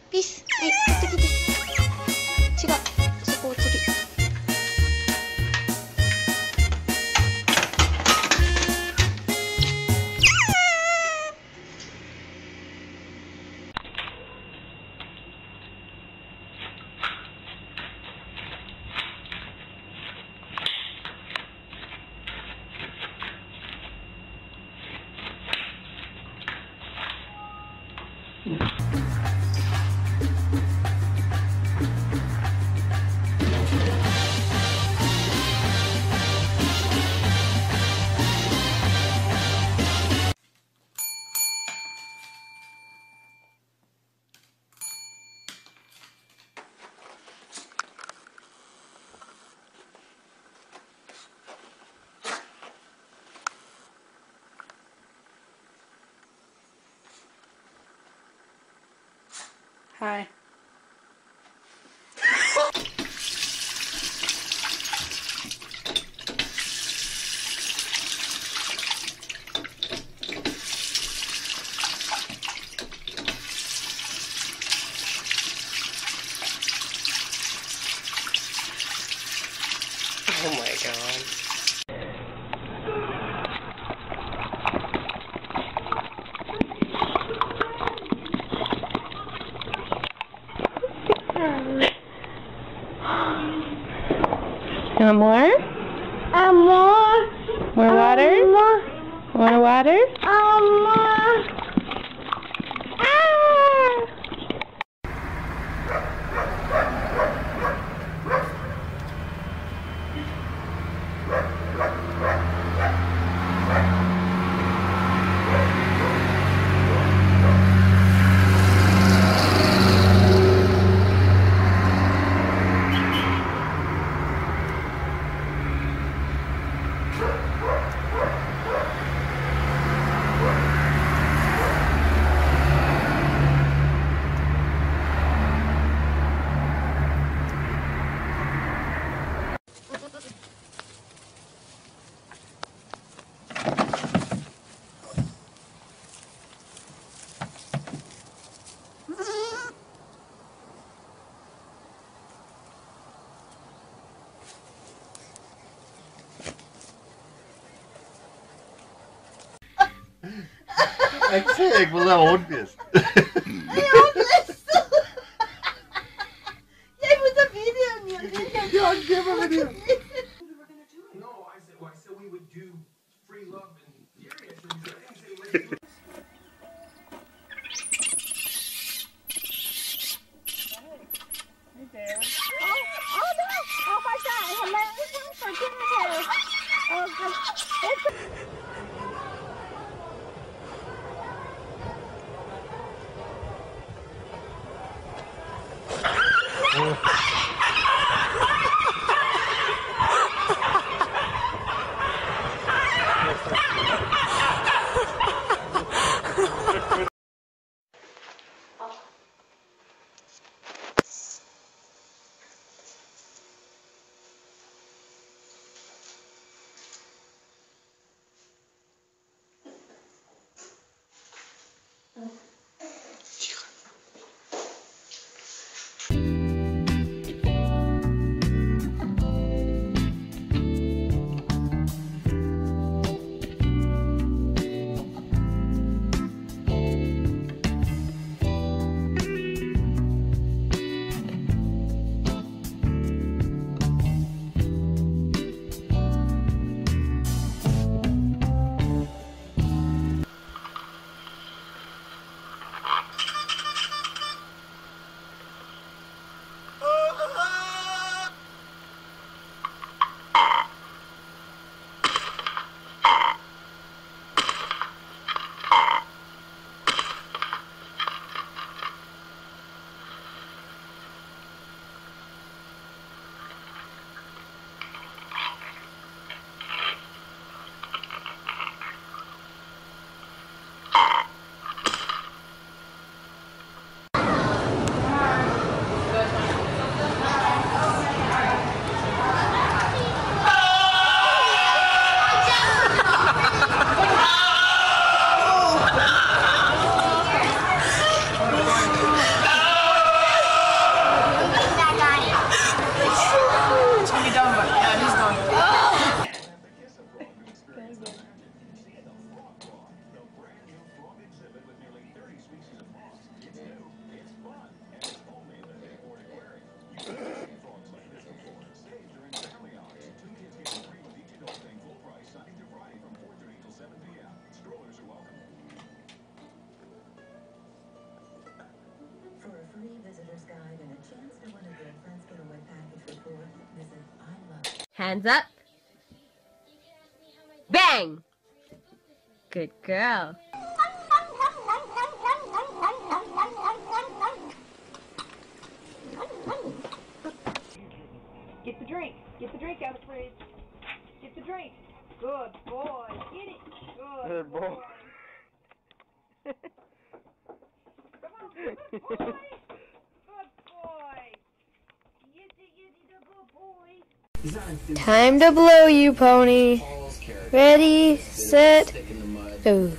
ピース。はい、こっち来て。違う。そこを次。Hi. Oh my god. You want more? More. More water? More. Want water? More. Ik zei, ik wil dat hondjes. Nee, hondjes! Jij moet een video neerzetten. Ja, ik heb een video. No, I said we would do free love and Hey there. Oh no! Oh my god! Hello! For goodness sake! Oh god! free visitor's guide and a chance to win a girlfriend's getaway package for 4, visit I Love. Hands up. Bang! Good girl. Get the drink. Get the drink out of the fridge. Get the drink. Good boy. Get it. Good boy. Come on. Good boy. Good boy. Yes, the good boy. Time to blow you, pony. Ready, set, go.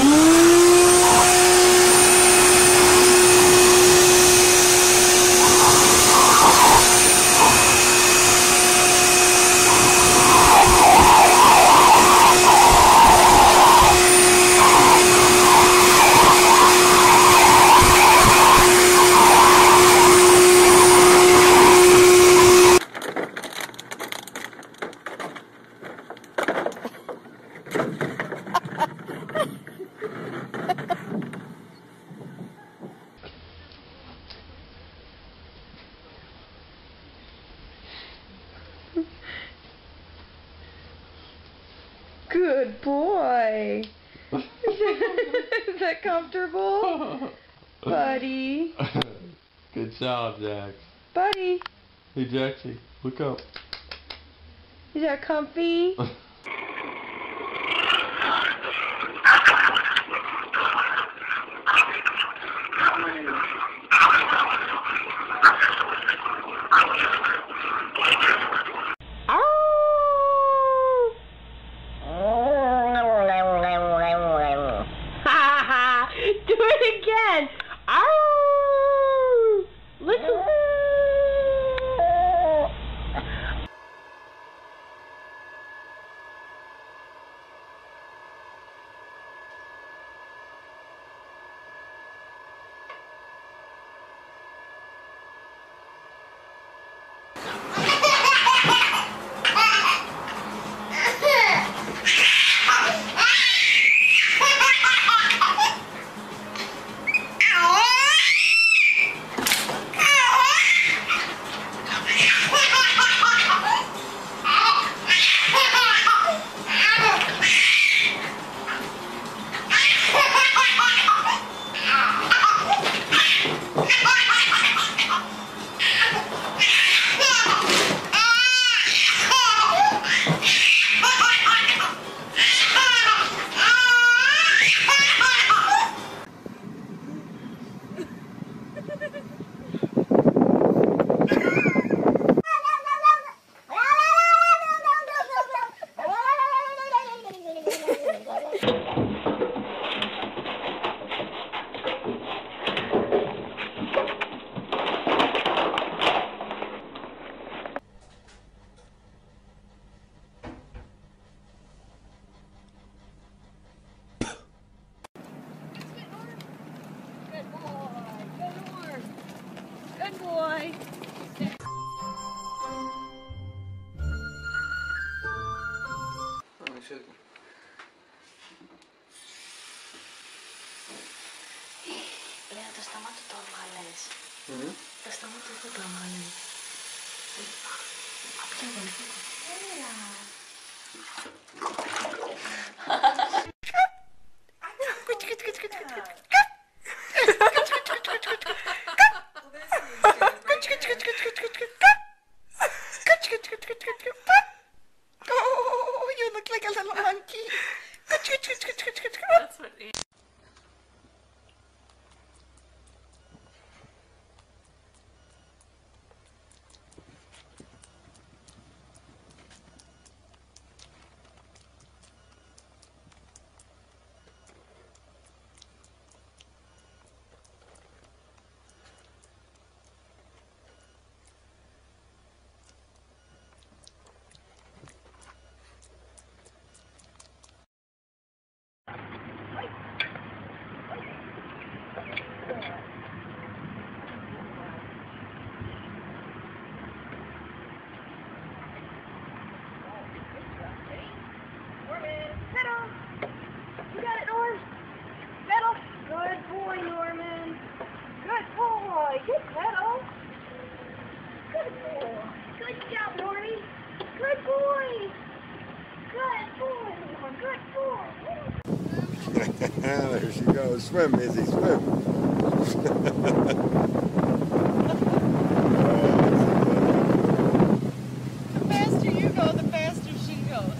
Good boy. Is that comfortable? Buddy. Good job, Jax. Buddy. Hey, Jaxie, look up. Is that comfy? Do it again. Ow! Listen. Good boy. Λέω το στόμα του το έβγαλες. Το στόμα του δεν το έβγαλες. Από ποιο γονικό. Έλα. Oh, you look like a little monkey. That's what Good pedal. Good boy. Good job, Norty. Good boy. Good boy. Good boy. There she goes. Swim, Izzy, swim. The faster you go, the faster she goes.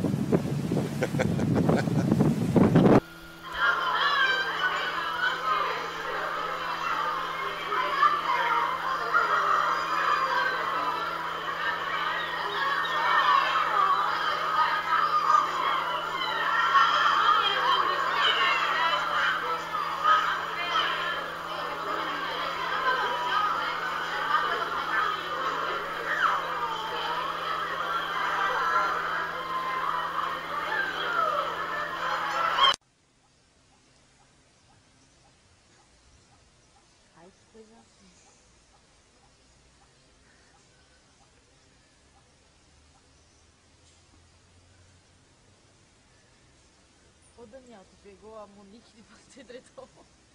Ô Daniel, tu pegou a Monique de você edredom.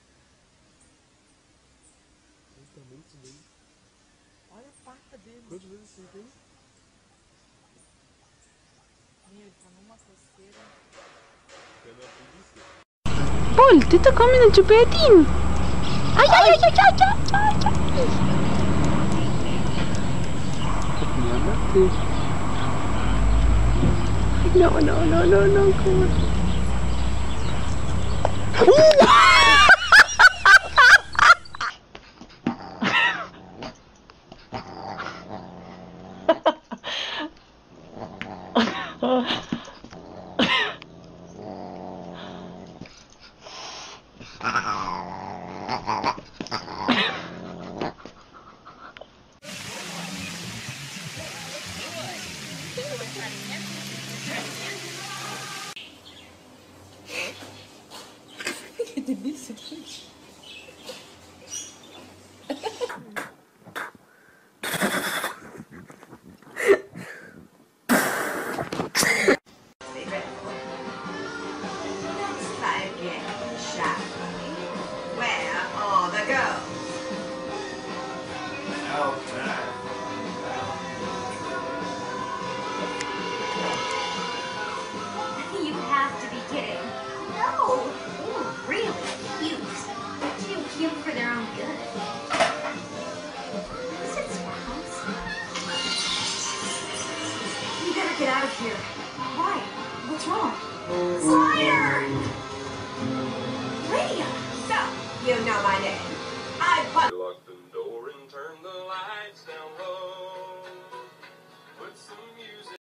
Olha a pata dele. Quantas vezes você tem? Meu, ele tá numa coceira. Paul, du tar kom in chupetin. Ay, ay, ay, ay, ay, ay, ay. No, no, no, no, no, come on. Que delícia, gente. You have to be kidding. No. Ooh, really cute. Too cute for their own good. Is it sparkles? You better get out of here. Why? What's wrong? Slider! Lydia! So, you know my name. I punch.